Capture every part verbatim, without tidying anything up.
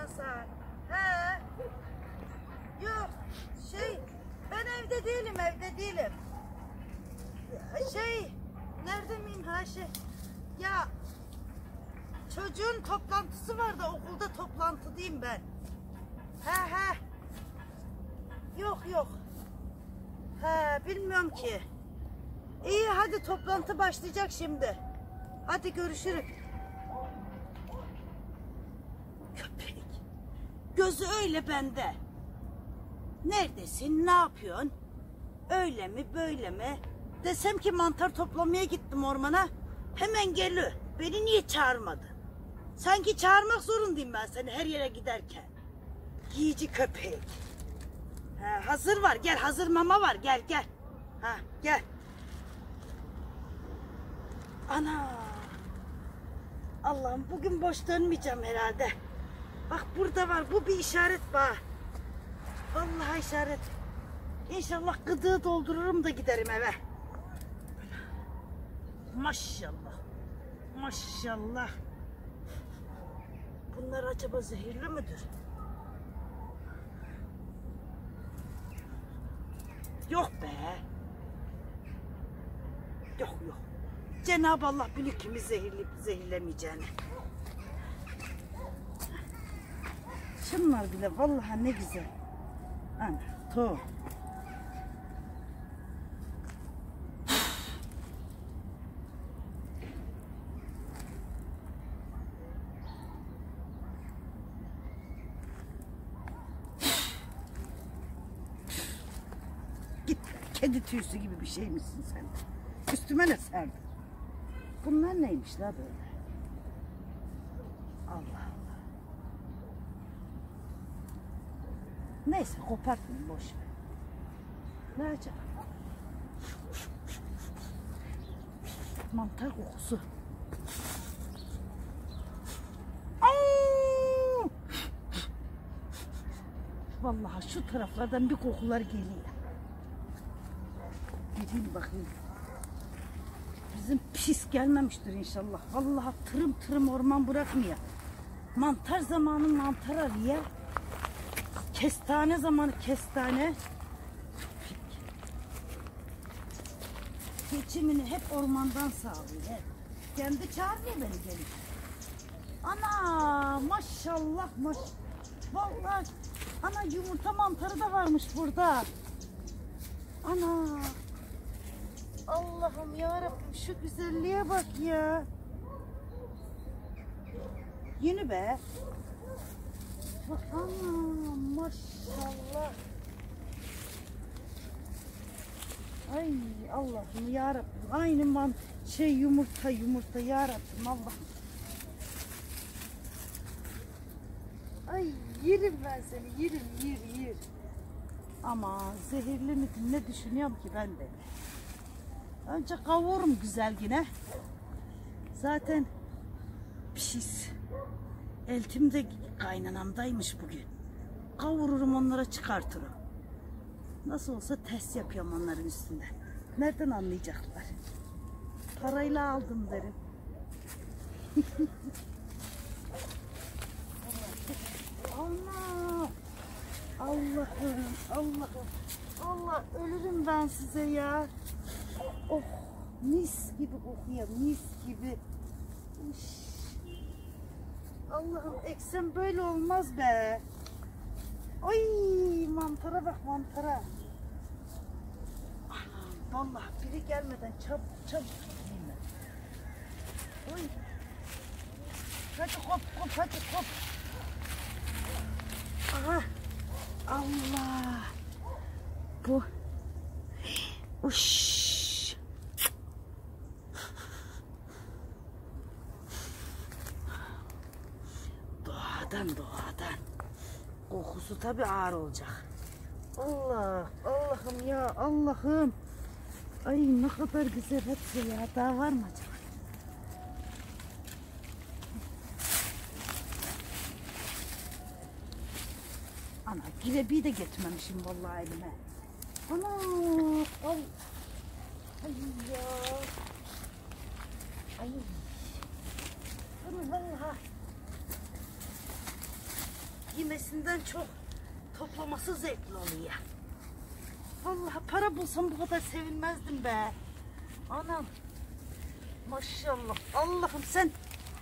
Hasan. He. Yok şey ben evde değilim evde değilim. Şey nerede miyim ha şey ya çocuğun toplantısı vardı okulda toplantıdayım ben. He he. Yok yok. He bilmiyorum ki. İyi hadi toplantı başlayacak şimdi. Hadi görüşürüz. Köpek. Gözü öyle bende. Neredesin? Ne yapıyorsun? Öyle mi böyle mi? Desem ki mantar toplamaya gittim ormana. Hemen geliyor. Beni niye çağırmadı? Sanki çağırmak zorundayım ben seni her yere giderken. Yiyici köpek. Ha, hazır var. Gel hazır mama var. Gel gel. Ha gel. Ana. Allah'ım bugün boş dönmeyeceğim herhalde. Bak burada var. Bu bir işaret bak. Vallahi işaret. İnşallah gıdığı doldururum da giderim eve. Maşallah. Maşallah. Bunlar acaba zehirli midir? Yok be. Yok yok. Cenab-ı Allah bilir kimi zehirleyip zehirlemeyeceğini. Şunlar bile vallahi ne güzel. Ana, to. Git, kedi tüysü gibi bir şey misin sen? Üstüme ne serdin? Bunlar neymiş la böyle? Allah Allah. Neyse kopartmayayım boş ver. Ne acaba? Mantar kokusu. Aa! Vallahi şu taraflardan bir kokular geliyor. Gideyim bakayım. Bizim pis gelmemiştir inşallah. Vallahi tırım tırım orman bırakmıyor. Mantar zamanı mantar arıyor. Kestane zamanı kestane. Geçimini hep ormandan sağlıyor. Hep. Kendi çağırmıyor beni gelip. Ana maşallah maş. Vallahi ana yumurta mantarı da varmış burada. Ana. Allah'ım yarabbim şu güzelliğe bak ya. Yeni be. Ana maşallah. Ay Allah'ım yarabbim. Aynı man şey yumurta yumurta yarabbim Allah'ım. Ay yerim ben seni yerim yer yer. Ama zehirli mi ne düşünüyorum ki ben de. Önce kavururum güzel yine. Zaten pis. Eltim de kaynanamdaymış bugün. Kavururum onlara çıkartırım. Nasıl olsa test yapıyorum onların üstünde. Nereden anlayacaklar? Parayla aldım derim. Allah! Allah'ım, Allah'ım. Allah ölürüm ben size ya. Oh, mis gibi kokuyor, mis gibi. Uş. Allah'ım eksem böyle olmaz be. Ay mantara bak mantara. Anam vallahi biri gelmeden çabuk çabuk gideyim ben. Oy. Hadi hop hop hadi hop. Aha. Allah. Bu. Uş. Doğadan doğadan. Kokusu tabii ağır olacak. Allah, Allah'ım ya Allah'ım. Ay ne kadar güzel hepsi ya. Daha var mı acaba? Ana girebiyi de getirmemişim vallahi elime. Ana al. Ay ya. Ay. Ana vallahi. yemesinden çok toplaması zevkli oluyor. Vallahi para bulsam bu kadar sevinmezdim be. Anam. Maşallah. Allah'ım sen.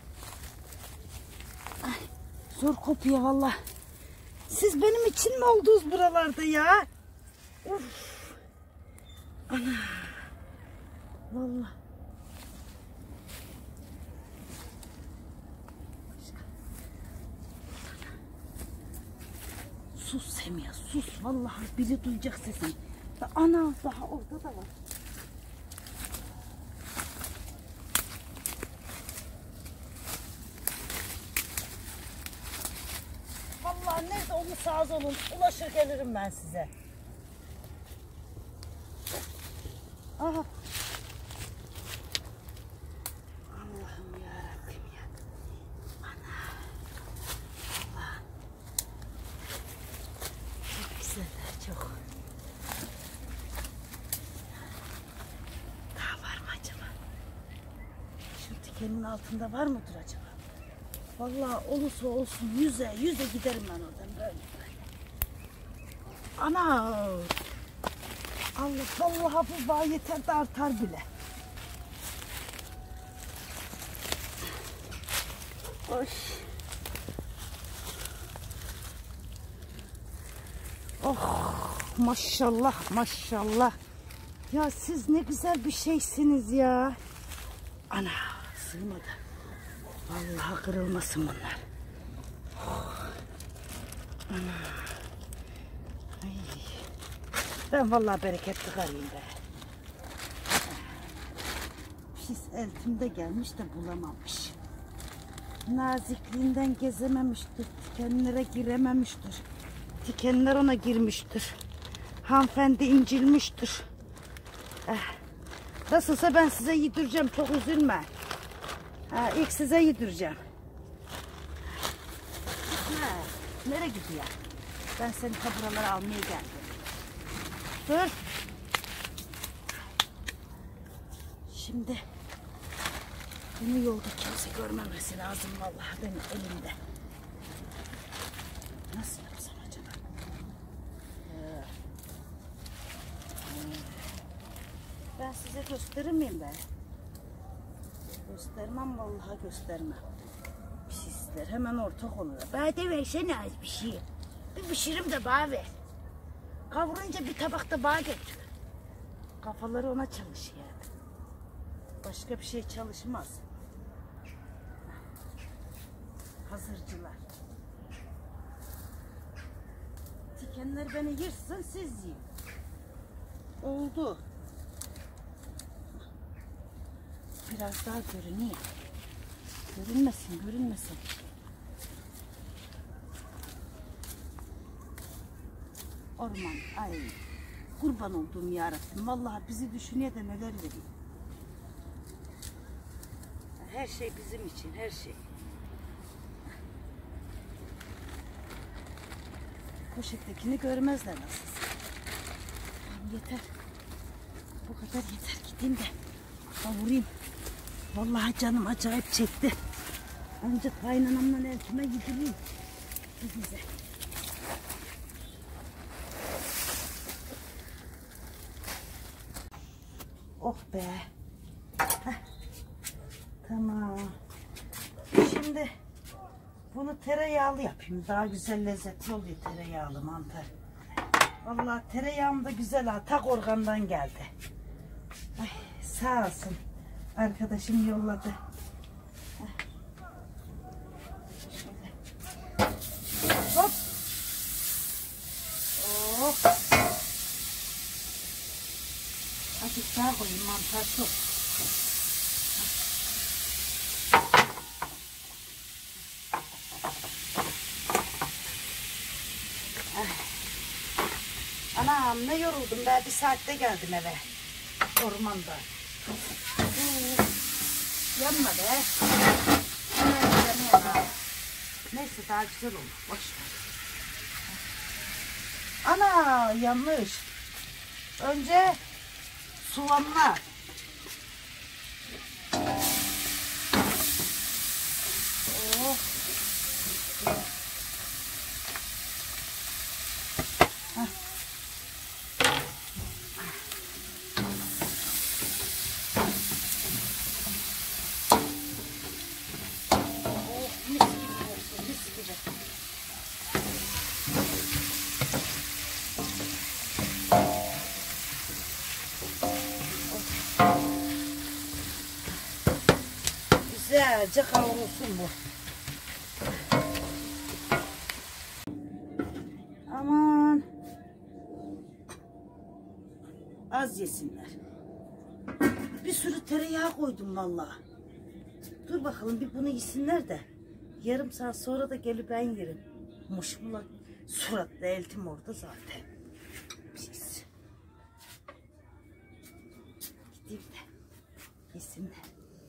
Ay, zor kopuyor vallahi. Siz benim için mi oldunuz buralarda ya? Uf. Ana. Vallahi. Sus Semiha, sus. Vallahi biri duyacak sesini. Ana, daha orada da var. Vallahi nerede olursanız olun, ulaşır gelirim ben size. Aha. Allah'ım yarabbim ya. Ana. Allah. Çok güzeller, çok. Daha var mı acaba? Şu dikenin altında var mıdır acaba? Vallahi olursa olsun yüze yüze giderim ben oradan böyle böyle. Ana. Allah vallahi bu bağ yeter de artar bile. Oy. Oh maşallah maşallah. Ya siz ne güzel bir şeysiniz ya. Ana sığmadı. Vallahi kırılmasın bunlar. Oh. Ana. Ay. Ben vallahi bereketli karıyım be. Pis eltimde gelmiş de bulamamış. Nazikliğinden gezememiştir. Dikenlere girememiştir. Dikenler ona girmiştir. Hanımefendi incilmiştir. Eh. Nasılsa ben size yedireceğim. Çok üzülme. Ha, ilk size yedireceğim. Ha, nereye gidiyor? Ben seni buralara almaya geldim. Dur. Şimdi bunu yolda kimse görmemesi lazım vallahi benim elimde. Nasıl yapsam acaba? Ee, ben size gösterir miyim ben? Göstermem vallahi göstermem. Pisler hemen ortak olur. Bana de versene az bir şey. Bir pişirim de bana ver. Kavurunca bir tabakta bana götür. Kafaları ona çalışıyor. Başka bir şey çalışmaz. Hazırcılar. Dikenler beni yırsın siz yiyin. Oldu. Biraz daha görünüyor. Görünmesin, görünmesin. Orman, ay kurban olduğum yarabbim. Vallahi bizi düşünüyor da neler veriyor. Her şey bizim için, her şey. Poşettekini görmezler nasılsa. Yeter. Bu kadar yeter. Gideyim de kavurayım. Vallahi canım acayip çekti. Önce kaynanamla elkime gideyim. Bize. Oh be. Heh. Tamam. Şimdi bunu tereyağlı yapayım. Daha güzel lezzetli oluyor tereyağlı mantar. Vallahi tereyağım da güzel ha. Tak organdan geldi. Ay, sağ olsun. Arkadaşım yolladı. Şöyle. Hop. Oh. Azıcık daha koyayım, mantar çok. Anam ne yoruldum ben, bir saatte geldim eve. Ormanda. Yanma be. Neyse daha güzel olur. Boş ver. Ana yanlış. Önce soğanlar. Oh. Güzelce kavrulsun bu. Aman. Az yesinler. Bir sürü tereyağı koydum vallahi. Dur bakalım bir bunu yesinler de. Yarım saat sonra da gelip ben yerim. Muşmula suratlı eltim orada zaten. Pis. Gideyim de yesinler.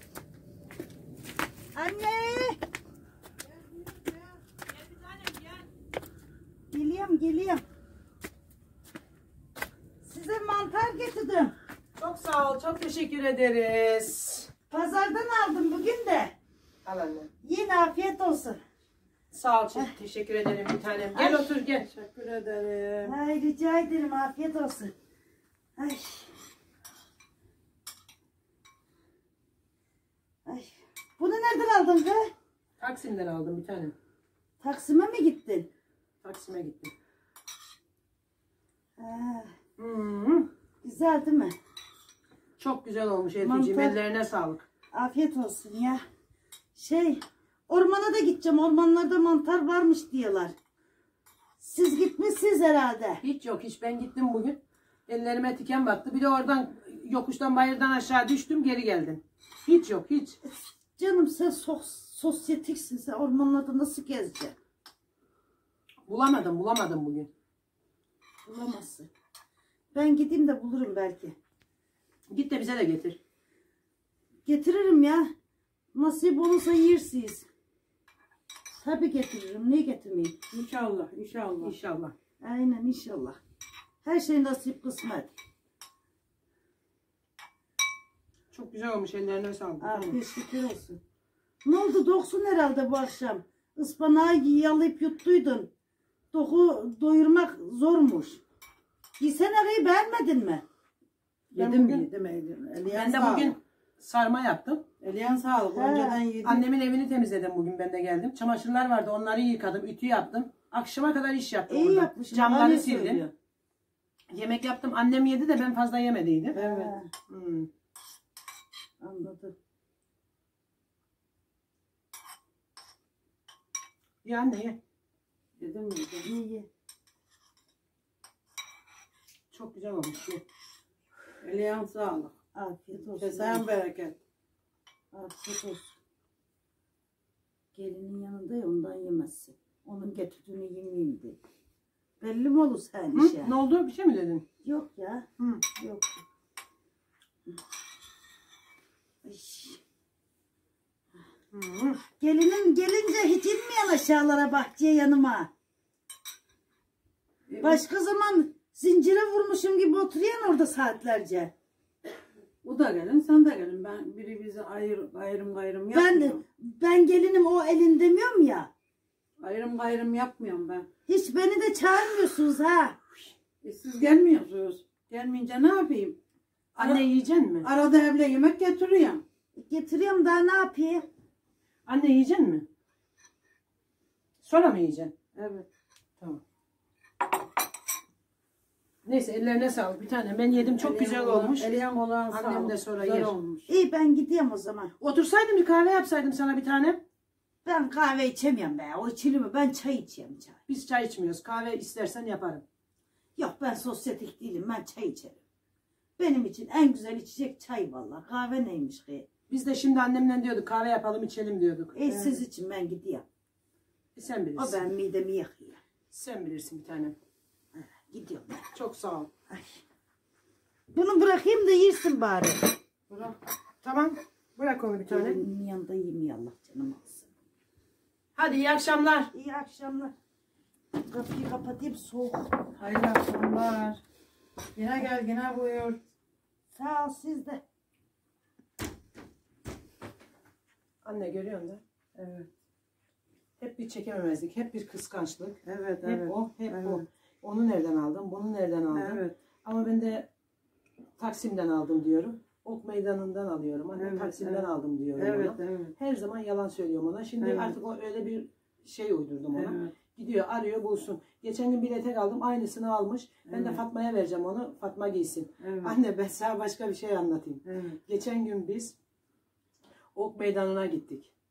Anne! Geliyorum geliyorum. Size mantar getirdim. Çok sağ ol, çok teşekkür ederiz. Pazardan aldım bugün de. Al anne. Yine afiyet olsun. Sağ ol, çok teşekkür ederim bir tanem. Gel Ay. otur gel. Teşekkür ederim. Ay rica ederim afiyet olsun. Ay. Ay. Bunu nereden aldın kız? Taksim'den aldım bir tanem. Taksim'e mi gittin? Taksim'e gittim. Ha, Hmm. güzel değil mi? Çok güzel olmuş Elif'ciğim. Mantar. Ellerine sağlık. Afiyet olsun ya. Şey, ormana da gideceğim. Ormanlarda mantar varmış diyorlar. Siz gitmişsiniz herhalde. Hiç yok, hiç. Ben gittim bugün. Ellerime tiken battı. Bir de oradan yokuştan bayırdan aşağı düştüm, geri geldim. Hiç yok, hiç. Canım sen sos, sosyetiksin. Sen ormanlarda nasıl gezeceksin? Bulamadım, bulamadım bugün. Bulamazsın. Ben gideyim de bulurum belki. Git de bize de getir. Getiririm ya. Nasip olursa yersiniz. Tabii getiririm. Niye getirmeyeyim? İnşallah, inşallah. İnşallah. Aynen inşallah. Her şey nasip kısmet. Çok güzel olmuş, ellerine sağlık. Afiyet şükür olsun. Ne oldu? Doksun herhalde bu akşam. Ispanağı yalayıp yuttuydun. Doku doyurmak zormuş. Yesene arayı beğenmedin mi? Ben Yedim bugün- yedim yedim. Eliyen Ben de sağlık. bugün sarma yaptım. Eliyen sağlık. He. Önceden yedim. Annemin evini temizledim bugün, ben de geldim. Çamaşırlar vardı, onları yıkadım, ütü yaptım. Akşama kadar iş yaptım İyi burada. yapmışsın. Camları Anne sildim. söylüyor. Yemek yaptım. Annem yedi de ben fazla yemediydim. Evet. Ha, Hmm. anladım. Ya anne ye. Yedim yedim. İyi iyi. Çok güzel olmuş. Ye. Eliyen sağlık. Afiyet olsun. Kesem bereket. Afiyet olsun. Gelinin yanında ya ondan yemezsin. Onun getirdiğini yemeyeyim diye. Belli mi olur sen Hı? işe? Ne oldu? Bir şey mi dedin? Yok ya. Hı. Yok. Ay. Hı. Gelinim gelince hiç inmeyen aşağılara bahçeye yanıma. E, Başka zaman zincire vurmuşum gibi oturuyorsun orada saatlerce. O da gelin sen de gelin. Ben biri bizi ayır, ayrım gayrım Ben yapmıyorum. ben gelinim o elin demiyorum ya. Ayrım gayrım yapmıyorum ben. Hiç beni de çağırmıyorsunuz ha. E, siz gelmiyorsunuz. Gelmeyince ne yapayım? Anne yiyecek mi? Arada evle yemek getiriyorum. Getiriyorum daha ne yapayım? Anne yiyecek mi? Sonra mı yiyeceksin? Evet. Tamam. Neyse, ellerine sağlık bir tane. Ben yedim, çok Eliyen güzel olan- olmuş. Eliyen olan Annem sağlık. de sonra Güzel yer. olmuş. İyi ben gideyim o zaman. Otursaydım bir kahve yapsaydım sana bir tane. Ben kahve içemiyorum be. O içilir mi? Ben çay içeyim çay. Biz çay içmiyoruz. Kahve istersen yaparım. Yok ben sosyetik değilim. Ben çay içerim. Benim için en güzel içecek çay vallahi. Kahve neymiş ki? Biz de şimdi annemle diyorduk, kahve yapalım içelim diyorduk. E, siz için ben gideyim. E, sen O bilirsin. ben midemi yakıyor. Sen bilirsin bir tanem. Gidiyorum ben. Çok sağ ol. Ay. Bunu bırakayım da yersin bari. Bırak. Tamam. Bırak onu bir tane. Gelinin yanında yemeye Allah canım alsın. Hadi iyi akşamlar. İyi akşamlar. Kapıyı kapatayım soğuk. Hayırlı akşamlar. Yine gel yine buyur. Sağ ol siz de. Anne görüyorsun da. Evet. Hep bir çekememezlik, hep bir kıskançlık. Evet Hep evet. o, hep evet. o. Onu nereden aldım, bunu nereden aldım. Evet. Ama ben de Taksim'den aldım diyorum. Ok Meydanı'ndan alıyorum. Anne Evet, Taksim'den evet. aldım diyorum Evet ona. evet. Her zaman yalan söylüyorum ona. Şimdi Evet. artık o öyle bir şey uydurdum ona. Evet. Gidiyor, arıyor, bulsun. Geçen gün bir etek aldım, aynısını almış. Ben de Evet. Fatma'ya vereceğim onu, Fatma giysin. Evet. Anne ben sana başka bir şey anlatayım. Evet. Geçen gün biz Ok Meydanı'na gittik.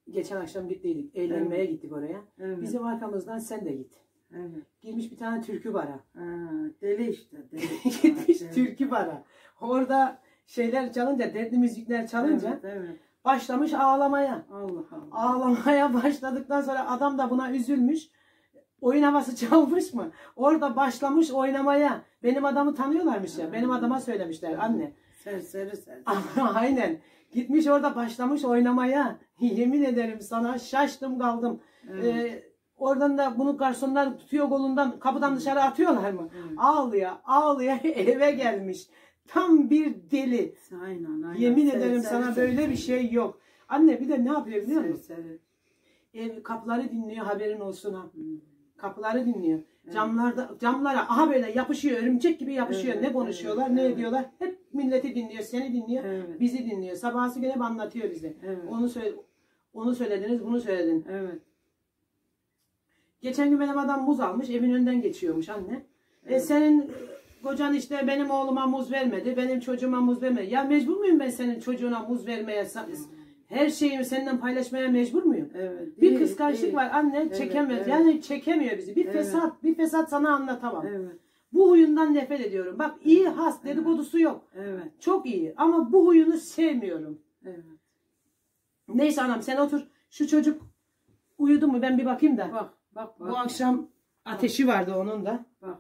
geçen akşam gittiydik. Eğlenmeye Evet. gittik oraya. Evet. Bizim arkamızdan sen de git. Evet. Girmiş bir tane türkü bara. Ha, deli işte. Deli. Gitmiş Ha, deli. türkü bara. Orada şeyler çalınca, dertli müzikler çalınca Evet, evet. başlamış ağlamaya. Allah Allah. Ağlamaya başladıktan sonra adam da buna üzülmüş. Oyun havası çalmış mı? Orada başlamış oynamaya. Benim adamı tanıyorlarmış ya. Benim adama söylemişler anne. Serseri serseri. Aynen. Gitmiş orada başlamış oynamaya. Yemin ederim sana şaştım kaldım. Evet. Ee, oradan da bunu garsonlar tutuyor kolundan kapıdan dışarı atıyorlar mı? Evet. Ağlıyor ağlıyor eve gelmiş. Tam bir deli. Aynen aynen. Yemin Serseri, ederim sana serseri. böyle bir şey yok. Anne bir de ne yapıyor biliyor musun? Serseri. Ev kapıları dinliyor haberin olsun ha. Hmm. Kapıları dinliyor. Camlarda camlara aha böyle yapışıyor örümcek gibi yapışıyor. Evet, ne konuşuyorlar, evet, ne evet. ediyorlar? Hep milleti dinliyor, seni dinliyor, Evet. bizi dinliyor. Sabahsı gün hep anlatıyor bize. Evet. Onu söyle onu söylediniz, bunu söyledin. Evet. Geçen gün benim adam muz almış, evin önünden geçiyormuş anne. E Evet. senin e, kocan işte benim oğluma muz vermedi, benim çocuğuma muz vermedi. Ya mecbur muyum ben senin çocuğuna muz vermeye? Her şeyimi seninle paylaşmaya mecbur muyum? Evet. Bir Değil, kıskançlık değil. var anne Evet, çekemez. evet. Yani çekemiyor bizi. Bir Evet. fesat, bir fesat sana anlatamam. Evet. Bu huyundan nefret ediyorum. Bak iyi has dedikodusu yok. Evet. Çok iyi ama bu huyunu sevmiyorum. Evet. Neyse anam sen otur. Şu çocuk uyudu mu ben bir bakayım da. Bak bak bak. Bu akşam ateşi vardı onun da. Bak.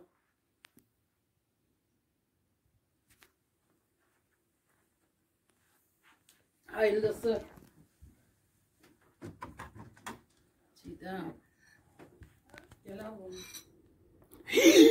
Hayırlısı. Çiğdem. Gel al bunu.